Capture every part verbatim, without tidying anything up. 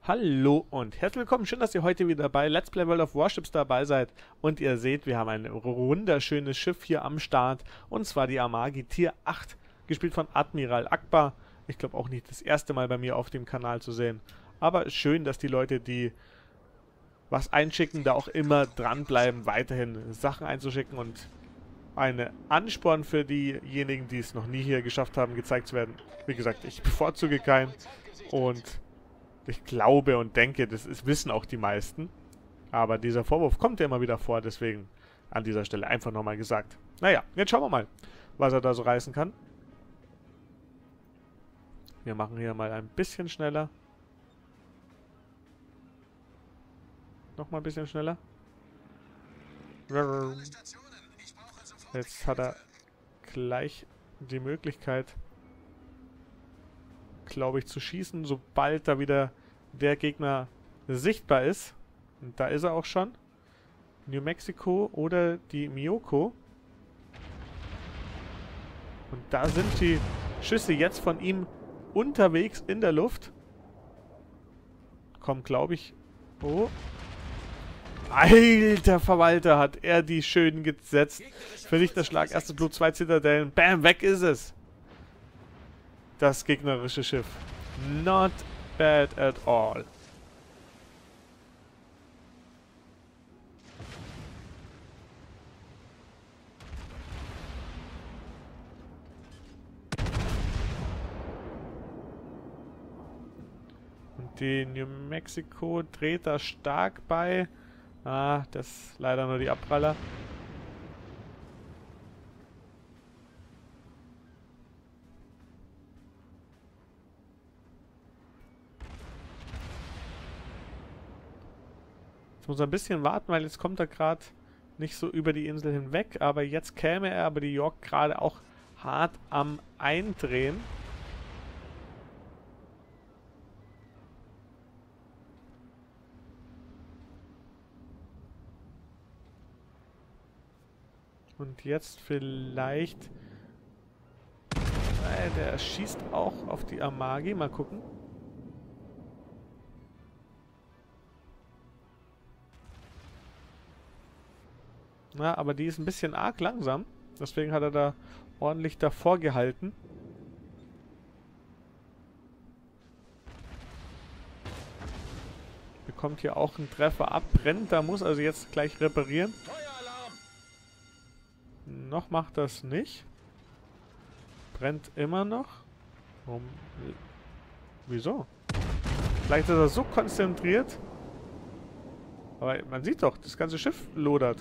Hallo und herzlich willkommen. Schön, dass ihr heute wieder bei Let's Play World of Warships dabei seid. Und ihr seht, wir haben ein wunderschönes Schiff hier am Start. Und zwar die Amagi Tier acht, gespielt von Admiral Akbar. Ich glaube auch nicht das erste Mal bei mir auf dem Kanal zu sehen. Aber schön, dass die Leute, die was einschicken, da auch immer dranbleiben, weiterhin Sachen einzuschicken. Und eine Ansporn für diejenigen, die es noch nie hier geschafft haben, gezeigt zu werden. Wie gesagt, ich bevorzuge keinen. Und ich glaube und denke, das ist, wissen auch die meisten. Aber dieser Vorwurf kommt ja immer wieder vor, deswegen an dieser Stelle einfach nochmal gesagt. Naja, jetzt schauen wir mal, was er da so reißen kann. Wir machen hier mal ein bisschen schneller. Nochmal ein bisschen schneller. Jetzt hat er gleich die Möglichkeit, glaube ich, zu schießen, sobald da wieder der Gegner sichtbar ist. Und da ist er auch schon. New Mexico oder die Myoko. Und da sind die Schüsse jetzt von ihm unterwegs in der Luft. Kommt, glaube ich... Oh. Alter Verwalter, hat er die schön gesetzt. Vernichterschlag, erstes Blut, zwei Zitadellen. Bam, weg ist es. Das gegnerische Schiff. Not bad at all. Und die New Mexico dreht da stark bei. Ah, das ist leider nur die Abpraller. Jetzt muss er ein bisschen warten, weil jetzt kommt er gerade nicht so über die Insel hinweg. Aber jetzt käme er, aber die York gerade auch hart am Eindrehen. Und jetzt vielleicht... Äh, der schießt auch auf die Amagi. Mal gucken. Na, aber die ist ein bisschen arg langsam. Deswegen hat er da ordentlich davor gehalten. Bekommt hier auch einen Treffer ab. Brennt, da muss also jetzt gleich reparieren. Noch macht das nicht. Brennt immer noch. Warum? Wieso? Vielleicht ist er so konzentriert. Aber man sieht doch, das ganze Schiff lodert.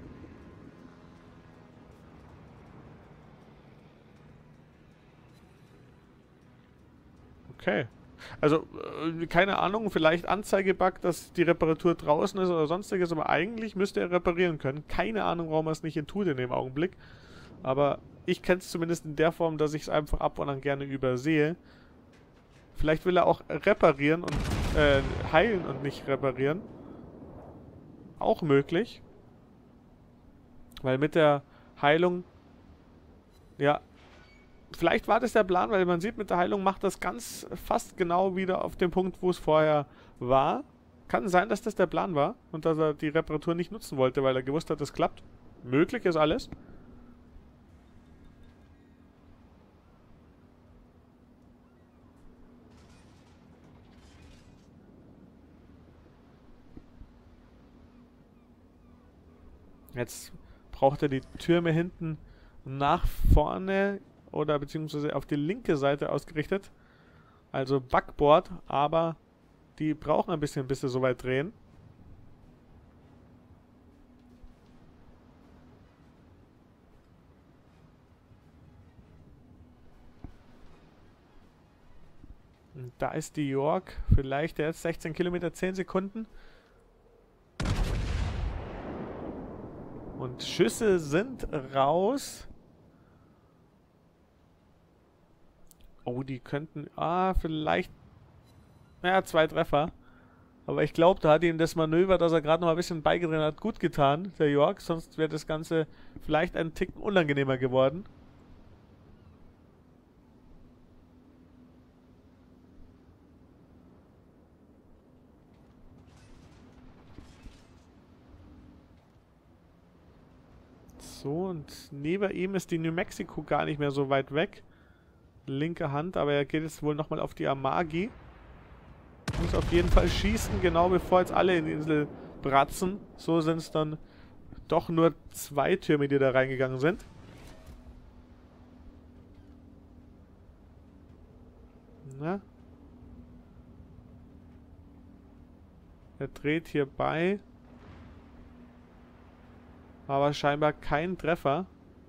Okay. Also, äh, keine Ahnung, vielleicht Anzeigebug, dass die Reparatur draußen ist oder sonstiges, aber eigentlich müsste er reparieren können. Keine Ahnung, warum er es nicht tut in dem Augenblick. Aber ich kenne es zumindest in der Form, dass ich es einfach ab und an gerne übersehe. Vielleicht will er auch reparieren und äh, heilen und nicht reparieren. Auch möglich. Weil mit der Heilung, ja, vielleicht war das der Plan, weil man sieht, mit der Heilung macht das ganz fast genau wieder auf dem Punkt, wo es vorher war. Kann sein, dass das der Plan war und dass er die Reparatur nicht nutzen wollte, weil er gewusst hat, das klappt. Möglich ist alles. Jetzt braucht er die Türme hinten nach vorne oder beziehungsweise auf die linke Seite ausgerichtet. Also Backboard, aber die brauchen ein bisschen, bis sie so weit drehen. Und da ist die York, vielleicht jetzt sechzehn Kilometer, zehn Sekunden. Und Schüsse sind raus. Oh, die könnten... Ah, vielleicht... Naja, zwei Treffer. Aber ich glaube, da hat ihm das Manöver, das er gerade noch ein bisschen beigedreht hat, gut getan, der York. Sonst wäre das Ganze vielleicht ein Ticken unangenehmer geworden. So, und neben ihm ist die New Mexico gar nicht mehr so weit weg. Linke Hand, aber er geht jetzt wohl nochmal auf die Amagi. Muss auf jeden Fall schießen, genau bevor jetzt alle in die Insel bratzen. So sind es dann doch nur zwei Türme, die da reingegangen sind. Na? Er dreht hier bei. Aber scheinbar kein Treffer.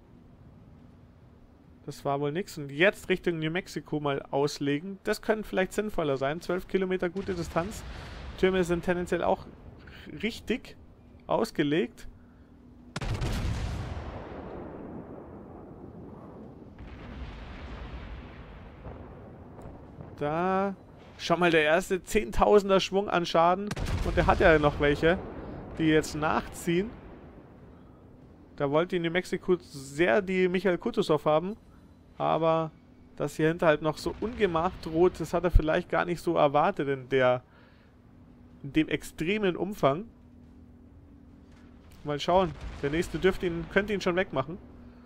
Das war wohl nix. Und jetzt Richtung New Mexico mal auslegen. Das könnte vielleicht sinnvoller sein. zwölf Kilometer gute Distanz. Türme sind tendenziell auch richtig ausgelegt. Da. Schau mal, der erste zehntausender Schwung an Schaden. Und der hat ja noch welche, die jetzt nachziehen. Da wollte die New Mexico sehr die Michael Kutuzov haben. Aber dass hier hinter halt noch so Ungemach droht, das hat er vielleicht gar nicht so erwartet in der in dem extremen Umfang. Mal schauen. Der nächste dürfte ihn, könnte ihn schon wegmachen.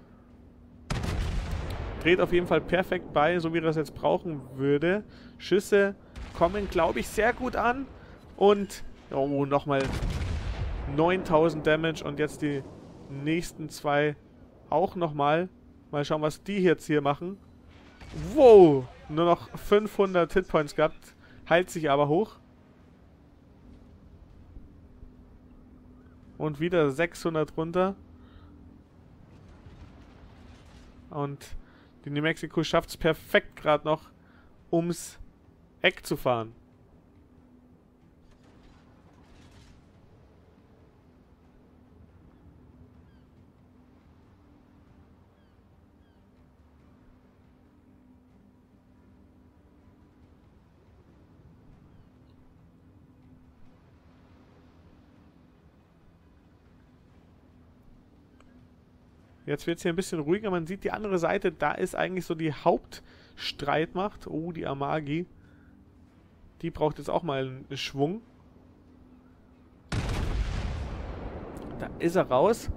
Dreht auf jeden Fall perfekt bei, so wie er es jetzt brauchen würde. Schüsse kommen, glaube ich, sehr gut an. Und, oh, nochmal neuntausend Damage. Und jetzt die nächsten zwei auch nochmal. Mal schauen, was die jetzt hier machen. Wow, nur noch fünfhundert Hitpoints gehabt. Heilt sich aber hoch. Und wieder sechshundert runter. Und die New Mexico schafft es perfekt gerade noch, ums Eck zu fahren. Jetzt wird es hier ein bisschen ruhiger. Man sieht die andere Seite. Da ist eigentlich so die Hauptstreitmacht. Oh, die Amagi. Die braucht jetzt auch mal einen Schwung. Da ist er raus.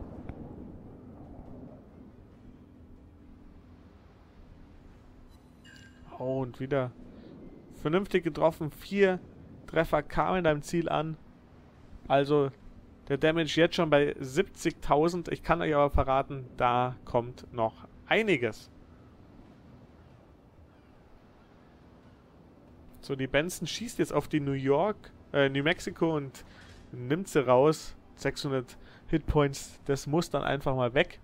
Oh, und wieder vernünftig getroffen. Vier Treffer kamen beim Ziel an. Also der Damage jetzt schon bei siebzigtausend. Ich kann euch aber verraten, da kommt noch einiges. So, die Benson schießt jetzt auf die New York, äh, New Mexico und nimmt sie raus. sechshundert Hitpoints, das muss dann einfach mal weg.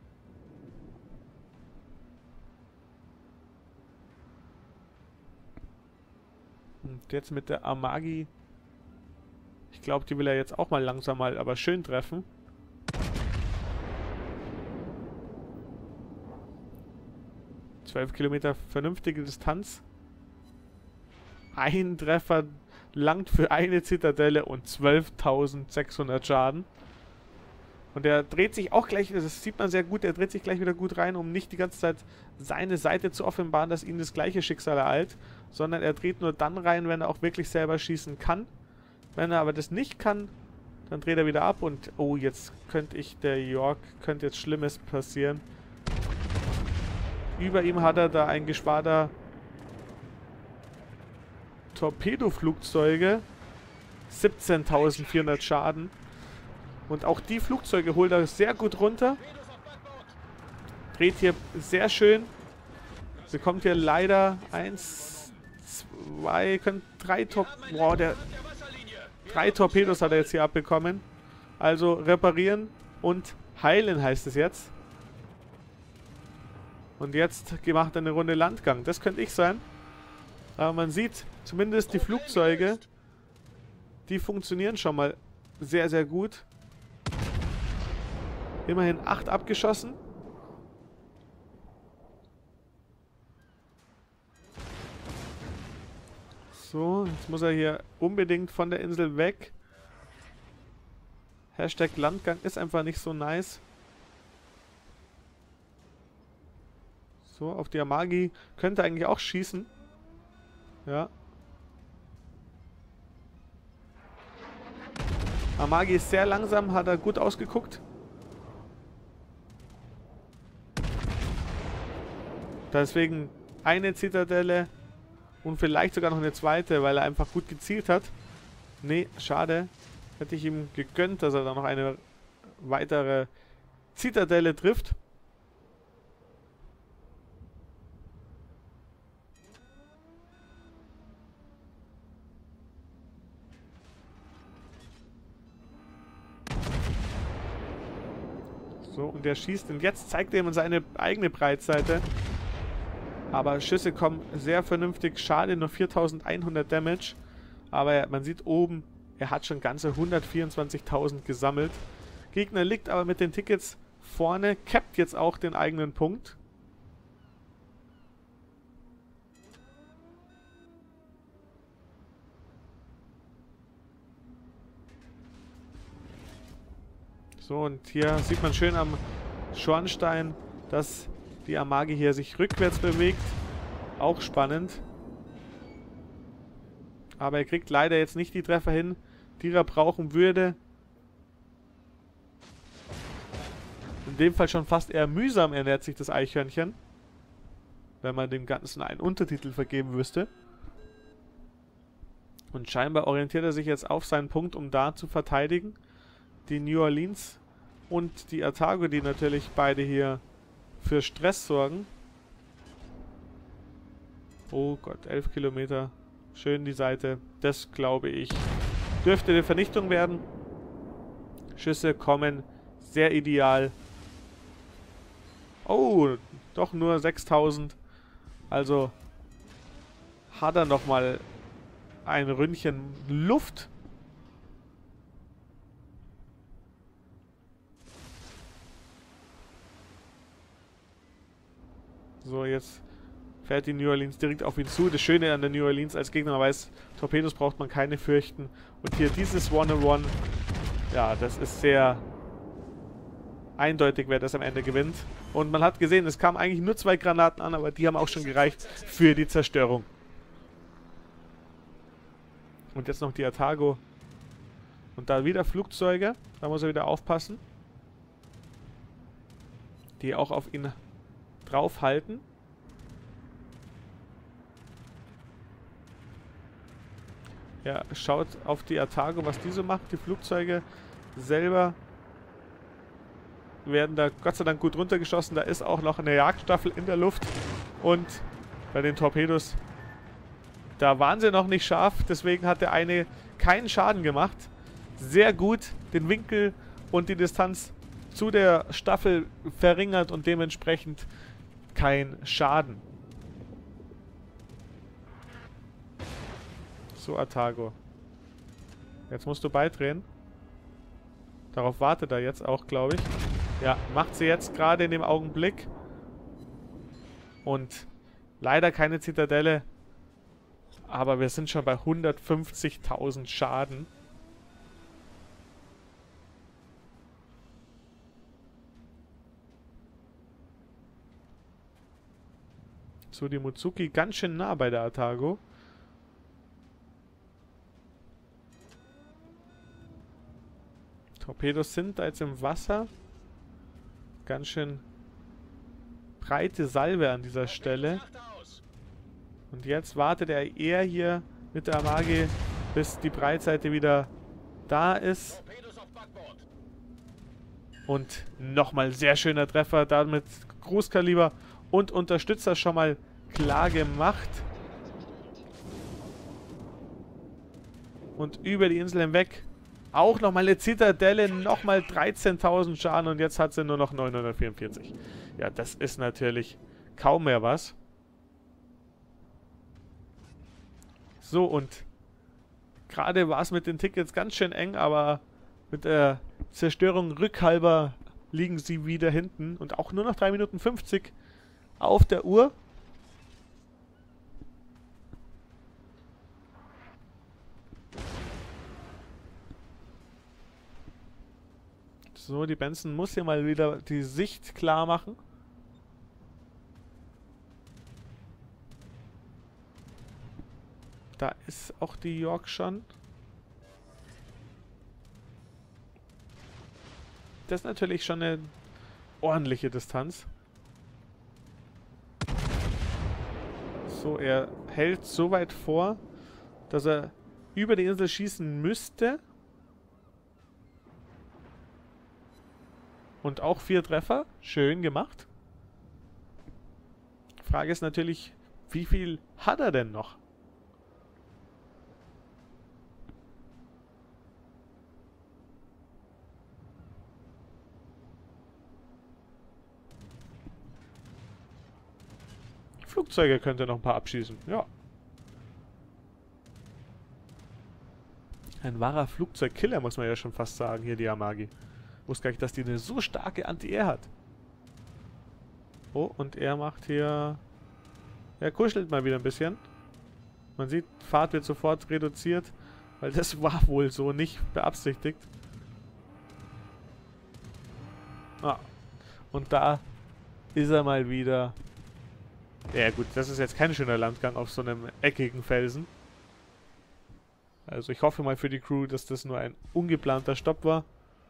Und jetzt mit der Amagi. Ich glaube, die will er jetzt auch mal langsam mal, aber schön treffen. zwölf Kilometer vernünftige Distanz. Ein Treffer langt für eine Zitadelle und zwölftausendsechshundert Schaden. Und er dreht sich auch gleich, das sieht man sehr gut, er dreht sich gleich wieder gut rein, um nicht die ganze Zeit seine Seite zu offenbaren, dass ihn das gleiche Schicksal ereilt, sondern er dreht nur dann rein, wenn er auch wirklich selber schießen kann. Wenn er aber das nicht kann, dann dreht er wieder ab und oh, jetzt könnte ich, der York, könnte jetzt Schlimmes passieren. Über ihm hat er da ein Geschwader Torpedoflugzeuge. siebzehntausendvierhundert Schaden. Und auch die Flugzeuge holt er sehr gut runter. Dreht hier sehr schön. Bekommt hier leider eins, zwei, können drei Tor... Wow, der... Drei Torpedos hat er jetzt hier abbekommen. Also reparieren und heilen heißt es jetzt. Und jetzt macht er eine Runde Landgang. Das könnte ich sein. Aber man sieht zumindest die Flugzeuge. Die funktionieren schon mal sehr, sehr gut. Immerhin acht abgeschossen. So, jetzt muss er hier unbedingt von der Insel weg. Hashtag Landgang ist einfach nicht so nice. So, auf die Amagi könnte eigentlich auch schießen. Ja. Amagi ist sehr langsam, hat er gut ausgeguckt. Deswegen eine Zitadelle und vielleicht sogar noch eine zweite, weil er einfach gut gezielt hat. Nee, schade. Hätte ich ihm gegönnt, dass er da noch eine weitere Zitadelle trifft. So, und der schießt. Und jetzt zeigt er ihm seine eigene Breitseite. Aber Schüsse kommen sehr vernünftig. Schade, nur viertausendeinhundert Damage. Aber er, man sieht oben, er hat schon ganze hundertvierundzwanzigtausend gesammelt. Gegner liegt aber mit den Tickets vorne. Capt jetzt auch den eigenen Punkt. So, und hier sieht man schön am Schornstein, dass die Amagi hier sich rückwärts bewegt. Auch spannend. Aber er kriegt leider jetzt nicht die Treffer hin, die er brauchen würde. In dem Fall schon fast eher mühsam ernährt sich das Eichhörnchen. Wenn man dem Ganzen einen Untertitel vergeben wüsste. Und scheinbar orientiert er sich jetzt auf seinen Punkt, um da zu verteidigen. Die New Orleans und die Atago, die natürlich beide hier für Stress sorgen. Oh Gott, elf Kilometer. Schön die Seite. Das, glaube ich, dürfte eine Vernichtung werden. Schüsse kommen sehr ideal. Oh, doch nur sechstausend. Also hat er nochmal ein Ründchen Luft. So, jetzt fährt die New Orleans direkt auf ihn zu. Das Schöne an der New Orleans als Gegner, man weiß, Torpedos braucht man keine fürchten. Und hier dieses One-on-One, ja, das ist sehr eindeutig, wer das am Ende gewinnt. Und man hat gesehen, es kamen eigentlich nur zwei Granaten an, aber die haben auch schon gereicht für die Zerstörung. Und jetzt noch die Atago. Und da wieder Flugzeuge, da muss er wieder aufpassen. Die auch auf ihn draufhalten. Ja, schaut auf die Atago, was die so macht. Die Flugzeuge selber werden da Gott sei Dank gut runtergeschossen. Da ist auch noch eine Jagdstaffel in der Luft. Und bei den Torpedos, da waren sie noch nicht scharf. Deswegen hat der eine keinen Schaden gemacht. Sehr gut den Winkel und die Distanz zu der Staffel verringert und dementsprechend kein Schaden. So, Atago. Jetzt musst du beidrehen. Darauf wartet er jetzt auch, glaube ich. Ja, macht sie jetzt gerade in dem Augenblick. Und leider keine Zitadelle. Aber wir sind schon bei hundertfünfzigtausend Schaden. So, die Mutsuki ganz schön nah bei der Atago. Torpedos sind da jetzt im Wasser. Ganz schön breite Salve an dieser Stelle. Und jetzt wartet er eher hier mit der Amagi, bis die Breitseite wieder da ist. Und nochmal sehr schöner Treffer, damit Großkaliber und Unterstützer schon mal klar gemacht. Und über die Insel hinweg auch nochmal eine Zitadelle, nochmal dreizehntausend Schaden und jetzt hat sie nur noch neunhundertvierundvierzig. Ja, das ist natürlich kaum mehr was. So, und gerade war es mit den Tickets ganz schön eng, aber mit der Zerstörung rückhalber liegen sie wieder hinten und auch nur noch drei Minuten fünfzig auf der Uhr. So, die Benson muss hier mal wieder die Sicht klar machen. Da ist auch die York schon. Das ist natürlich schon eine ordentliche Distanz. So, er hält so weit vor, dass er über die Insel schießen müsste. Und auch vier Treffer. Schön gemacht. Frage ist natürlich, wie viel hat er denn noch? Flugzeuge könnte noch ein paar abschießen. Ja. Ein wahrer Flugzeugkiller, muss man ja schon fast sagen, hier die Amagi. Ich wusste gar nicht, dass die eine so starke Anti-Air hat. Oh, und er macht hier... Er kuschelt mal wieder ein bisschen. Man sieht, Fahrt wird sofort reduziert, weil das war wohl so nicht beabsichtigt. Ah. Und da ist er mal wieder... Ja gut, das ist jetzt kein schöner Landgang auf so einem eckigen Felsen. Also ich hoffe mal für die Crew, dass das nur ein ungeplanter Stopp war.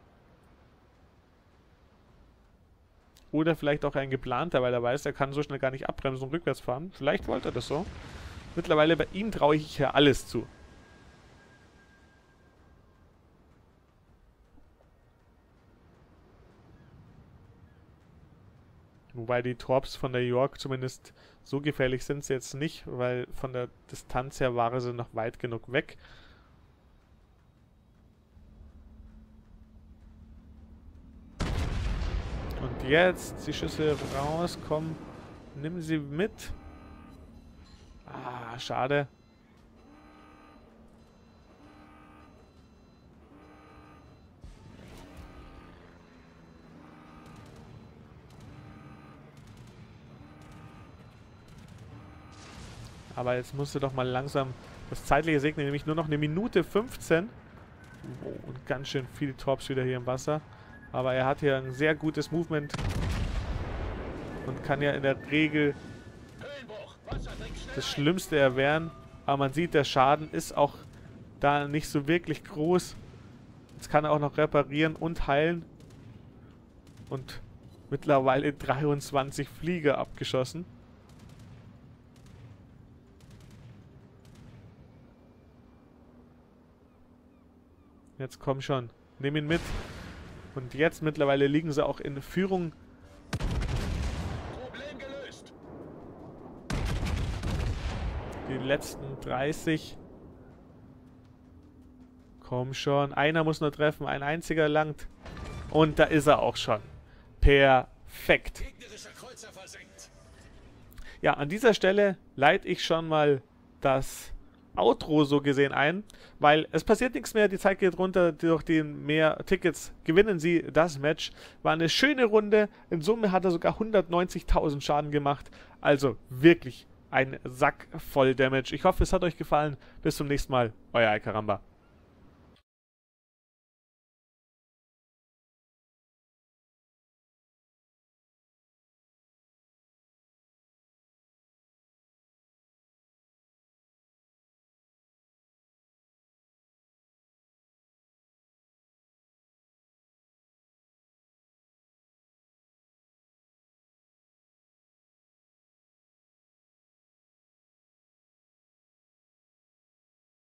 Oder vielleicht auch ein geplanter, weil er weiß, er kann so schnell gar nicht abbremsen und rückwärts fahren. Vielleicht wollte er das so. Mittlerweile bei ihm traue ich ja alles zu. Wobei die Torps von der York zumindest so gefährlich sind sie jetzt nicht, weil von der Distanz her waren sie noch weit genug weg. Und jetzt die Schüsse rauskommen. Nimm sie mit. Ah, schade. Aber jetzt musst du doch mal langsam das Zeitliche segnen, nämlich nur noch eine Minute fünfzehn. Oh, und ganz schön viele Torps wieder hier im Wasser. Aber er hat hier ein sehr gutes Movement und kann ja in der Regel das Schlimmste erwehren. Aber man sieht, der Schaden ist auch da nicht so wirklich groß. Jetzt kann er auch noch reparieren und heilen. Und mittlerweile dreiundzwanzig Flieger abgeschossen. Jetzt komm schon. Nimm ihn mit. Und jetzt mittlerweile liegen sie auch in Führung. Problem gelöst. Die letzten dreißig. Komm schon. Einer muss nur treffen. Ein einziger langt. Und da ist er auch schon. Perfekt. Ja, an dieser Stelle leite ich schon mal das Outro so gesehen ein, weil es passiert nichts mehr, die Zeit geht runter, durch die mehr Tickets gewinnen sie das Match. War eine schöne Runde, in Summe hat er sogar hundertneunzigtausend Schaden gemacht, also wirklich ein Sack voll Damage. Ich hoffe, es hat euch gefallen, bis zum nächsten Mal, euer Alcaramba.